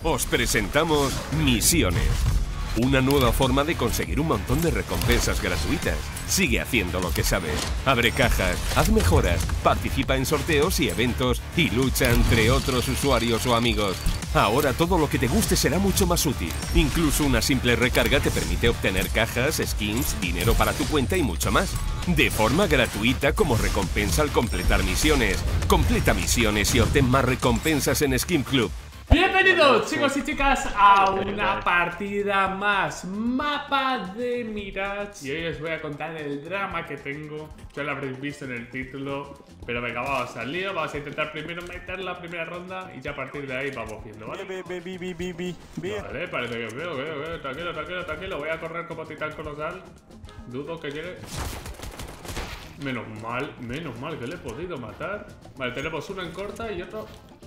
Os presentamos Misiones. Una nueva forma de conseguir un montón de recompensas gratuitas. Sigue haciendo lo que sabes. Abre cajas, haz mejoras, participa en sorteos y eventos y lucha entre otros usuarios o amigos. Ahora todo lo que te guste será mucho más útil. Incluso una simple recarga te permite obtener cajas, skins, dinero para tu cuenta y mucho más. De forma gratuita como recompensa al completar misiones. Completa misiones y obtén más recompensas en Skin Club. Bienvenidos chicos y chicas a una partida más, Mapa de Mirage. Y hoy os voy a contar el drama que tengo. Ya lo habréis visto en el título. Pero venga, vamos al lío, vamos a intentar primero meter la primera ronda. Y ya a partir de ahí vamos viendo, ¿vale? Vale, parece que veo, tranquilo. Voy a correr como titán colosal. Dudo que llegue. Menos mal que le he podido matar. Vale, tenemos uno en corta y otro...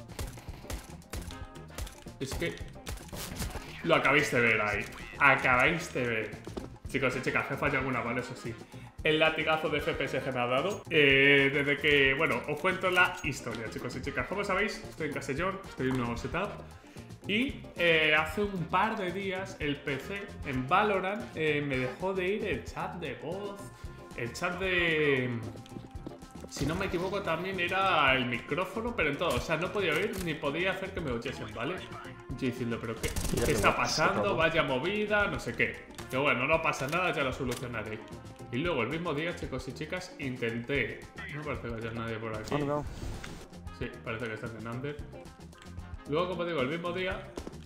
Es que lo acabáis de ver ahí. Acabáis de ver. Chicos y chicas, he fallado alguna, ¿vale? Eso sí. El latigazo de FPS que me ha dado. Desde que, bueno, os cuento la historia, chicos y chicas. Como sabéis, estoy en Castellón, estoy en un nuevo setup. Y hace un par de días el PC en Valorant me dejó de ir el chat de voz. El chat de... Si no me equivoco también era el micrófono, pero en todo, o sea, no podía oír ni podía hacer que me oyesen, ¿vale? Yo diciendo, pero ¿qué está pasando? Vaya movida, no sé qué. Pero bueno, no pasa nada, ya lo solucionaré. Y luego el mismo día, chicos y chicas, intenté... No parece que haya nadie por aquí. Sí, parece que están en Under. Luego, como digo, el mismo día...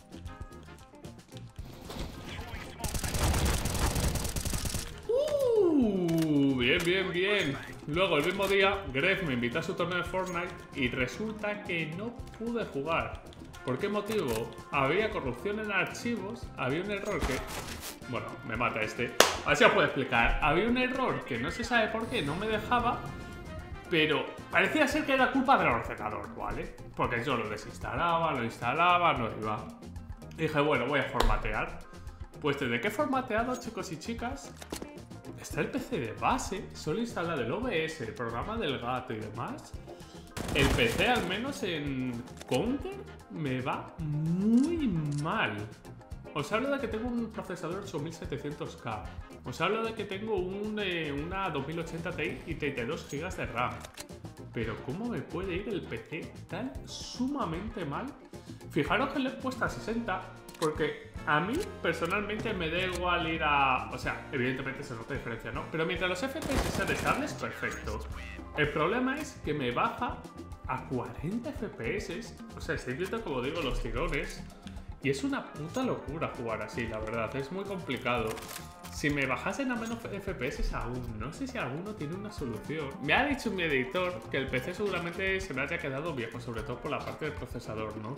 Bien. Luego, el mismo día, Gref me invitó a su torneo de Fortnite y resulta que no pude jugar. ¿Por qué motivo? Había corrupción en archivos, había un error que... Bueno, me mata este. Así os puedo explicar. Había un error que no se sabe por qué, no me dejaba, pero parecía ser que era culpa del ordenador, ¿vale? Porque yo lo desinstalaba, lo instalaba, no iba. Y dije, bueno, voy a formatear. Pues desde que he formateado, chicos y chicas... Está el PC de base, solo instalar el OBS, el programa del gato y demás. El PC, al menos en Counter, me va muy mal. Os hablo de que tengo un procesador 8700K. Os hablo de que tengo una 2080 Ti y 32 GB de RAM. Pero ¿cómo me puede ir el PC tan sumamente mal? Fijaros que le he puesto a 60, porque a mí personalmente me da igual ir a... O sea, evidentemente se nota diferencia, ¿no? Pero mientras los FPS sean estables, perfecto. El problema es que me baja a 40 FPS. O sea, estoy viendo, como digo, los tirones. Y es una puta locura jugar así, la verdad. Es muy complicado. Si me bajasen a menos FPS aún, no sé si alguno tiene una solución. Me ha dicho mi editor que el PC seguramente se me haya quedado viejo, sobre todo por la parte del procesador, ¿no?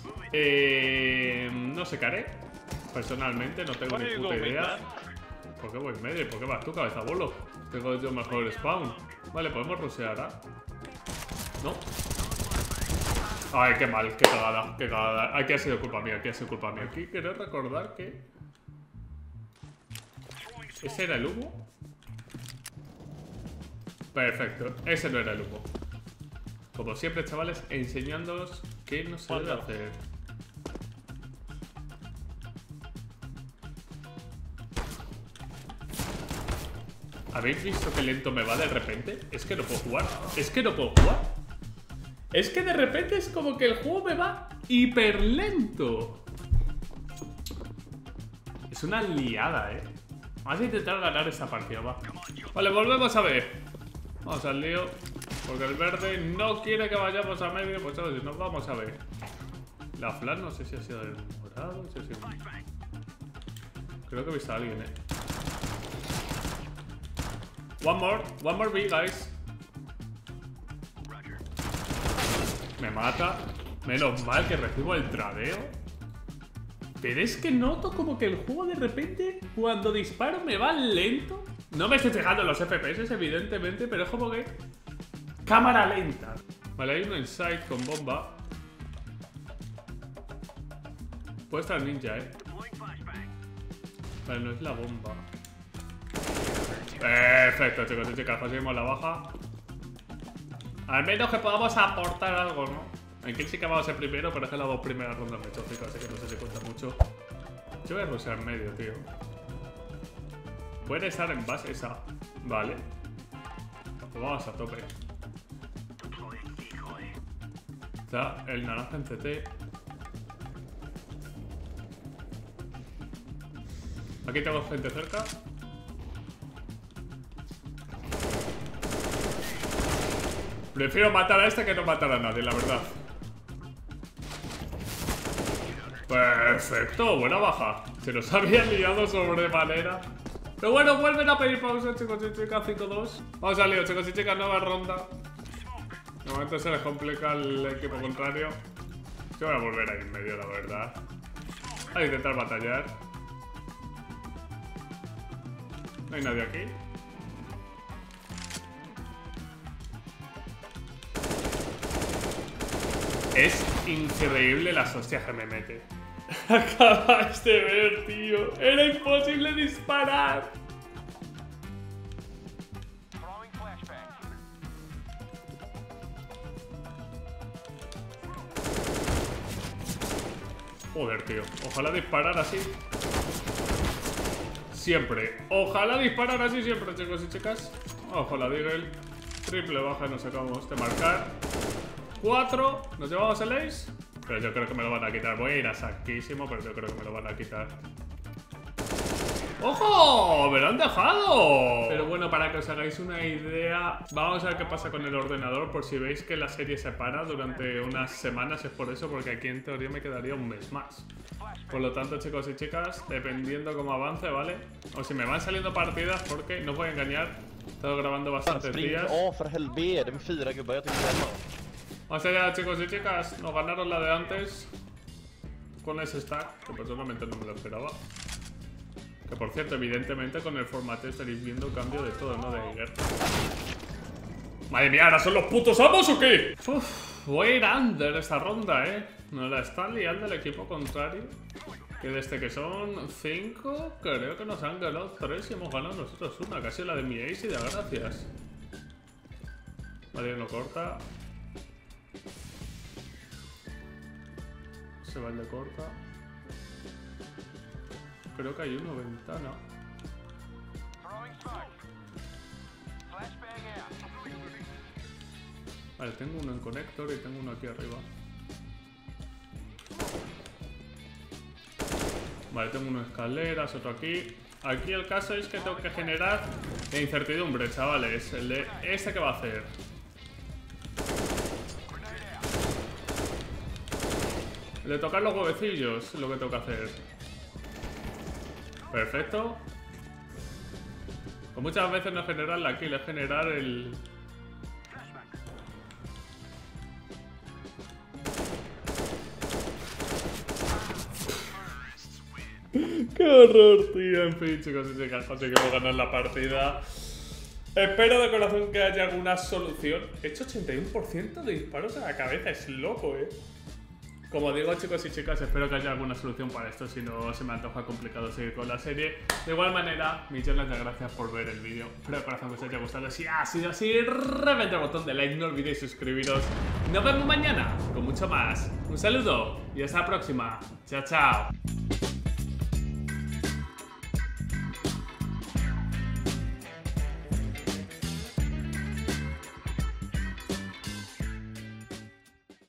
No sé qué haré. Personalmente no tengo ni puta idea. ¿Por qué voy en medio? ¿Por qué vas tú, cabeza bolo? Tengo yo mejor spawn. Vale, podemos rushear, ¿ah? ¿No? Ay, qué mal, qué cagada. Aquí ha sido culpa mía, Aquí quiero recordar que... ¿Ese era el humo? Perfecto, ese no era el humo. Como siempre, chavales, enseñándoos qué no se debe hacer. ¿Habéis visto qué lento me va de repente? Es que no puedo jugar. Es que de repente es como que el juego me va hiper lento. Es una liada, Vamos a intentar ganar esta partida, va. Vale, volvemos a ver. Vamos al lío. Porque el verde no quiere que vayamos a medio. Pues chavales, nos vamos a ver. La flash no sé si ha sido el morado. No sé si... Creo que he visto a alguien, One more B, guys. Me mata. Menos mal que recibo el tradeo. Pero es que noto como que el juego de repente, cuando disparo, me va lento. No me estoy fijando en los FPS, evidentemente, pero es como que... cámara lenta. Vale, hay uno inside con bomba. Puede estar ninja, Vale, no es la bomba. Perfecto, chicos y chicas, conseguimos la baja. Al menos que podamos aportar algo, ¿no? En kill sí que vamos a ser primero, pero es que las 2 primeras rondas me he hecho pico, así que no sé si cuenta mucho. Yo voy a rushear en medio, tío. Puede estar en base esa. Vale. Pues vamos a tope. Está el naranja en CT. Aquí tengo gente cerca. Prefiero matar a este que no matar a nadie, la verdad. Perfecto, buena baja. Se nos había liado sobremanera. Pero bueno, vuelven a pedir pausa, chicos y chicas, 5-2. Vamos al lío, chicos y chicas, nueva ronda. De momento se les complica el equipo contrario. Yo voy a volver ahí en medio, la verdad. A intentar batallar. No hay nadie aquí. Es increíble las hostias que me mete. Acabas de ver, tío. Era imposible disparar. Joder, tío. Ojalá disparar así. Siempre. Ojalá disparar así siempre, chicos y chicas. Ojo la Deagle. Triple baja, nos acabamos de marcar. 4. ¿Nos llevamos el ace? Pero yo creo que me lo van a quitar. Voy a ir a saquísimo, pero yo creo que me lo van a quitar. ¡Ojo! ¡Me lo han dejado! Pero bueno, para que os hagáis una idea, vamos a ver qué pasa con el ordenador. Por si veis que la serie se para durante unas semanas, es por eso, porque aquí en teoría me quedaría un mes más. Por lo tanto, chicos y chicas, dependiendo cómo avance, ¿vale? O si me van saliendo partidas, porque no os voy a engañar, he estado grabando bastantes días. Vamos allá, chicos y chicas, nos ganaron la de antes con ese stack, que personalmente no me lo esperaba. Que por cierto, evidentemente con el formato estaréis viendo cambio de todo, ¿no? De Eiger. Madre mía, ¿ahora son los putos amos o qué? Uf, voy a ir under esta ronda, Nos la está liando el equipo contrario. Que desde que son 5, creo que nos han ganado 3 y hemos ganado nosotros una. Casi la de mi ace y de gracias. Vale, no corta. Se va el de corta. Creo que hay uno ventana. Vale, tengo uno en conector y tengo uno aquí arriba. Vale, tengo uno en escaleras, otro aquí. Aquí el caso es que tengo que generar incertidumbre, chavales. El de este que va a hacer. El de tocar los huevecillos es lo que tengo que hacer. Perfecto. Pues muchas veces no es generar la kill, es generar el... ¡Qué horror, tío! En fin, chicos y chicas, conseguimos ganar la partida. Espero de corazón que haya alguna solución. He hecho 81% de disparos a la cabeza, es loco, Como digo, chicos y chicas, espero que haya alguna solución para esto, si no se me antoja complicado seguir con la serie. De igual manera, millones de gracias por ver el vídeo. Espero de corazón que os haya gustado. Si ha sido así, reventad el botón de like, no olvidéis suscribiros. Nos vemos mañana con mucho más. Un saludo y hasta la próxima. Chao, chao.